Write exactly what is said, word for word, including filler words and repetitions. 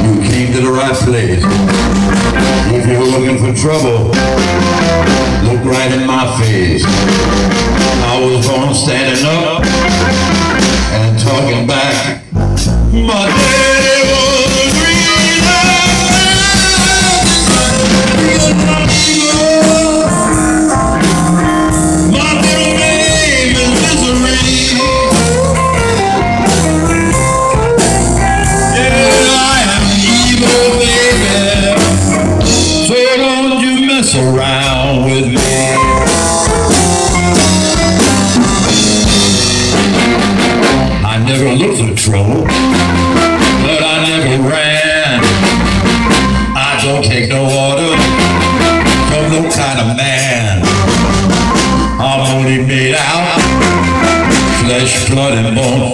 You came to the right place. If you're looking for trouble, look right in my face. I was born standing up and talking back. My daddy was a green my middle name is Misery. Yeah, I am evil, baby. So don't you mess around with me. I never looked for trouble, but I never ran. I don't take no order from no kind of man. I'm only made out flesh, blood, and bone.